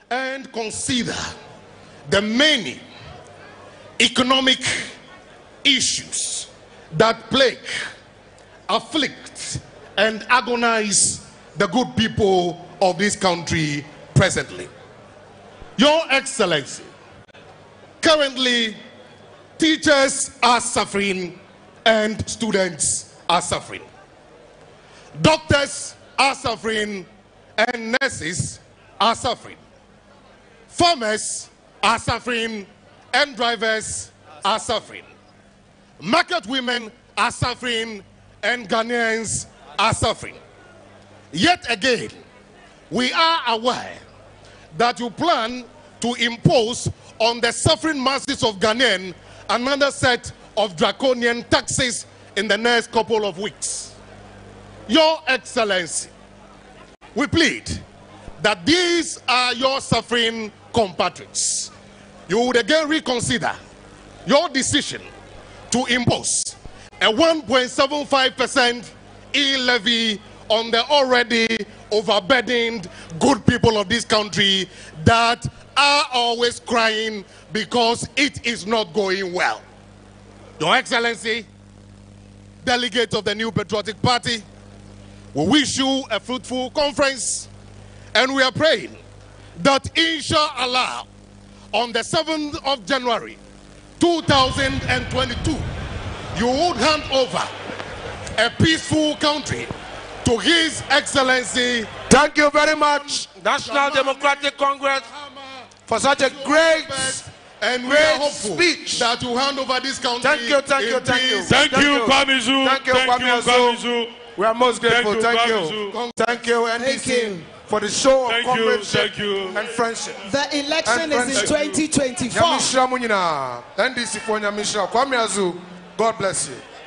and consider the many economic issues that plague, afflict, and agonize the good people of this country presently. Your Excellency, currently teachers are suffering and students are suffering. Doctors are suffering and nurses are suffering. Farmers are suffering and drivers are suffering. Market women are suffering and Ghanaians are suffering. Yet again, we are aware that you plan to impose on the suffering masses of Ghanaians another set of draconian taxes in the next couple of weeks. Your Excellency, we plead that these are your suffering compatriots. You would again reconsider your decision to impose a 1.75% e-levy on the already overburdened good people of this country that are always crying because it is not going well. Your Excellency, delegates of the New Patriotic Party, we wish you a fruitful conference, and we are praying that inshallah on the 7th of January 2022 you would hand over a peaceful country to His Excellency. Thank you very much, National Democratic Congress, for such a great and we great are hopeful speech that you hand over this country. Thank you, thank you, thank you. Thank you, Kwamizu. Thank you, Kwamizu. We are most grateful. Thank you. Thank you, NDC, for the show of comradeship and friendship. The election is in 2024. NDC for Nyamisha. Kwamizu, God bless you.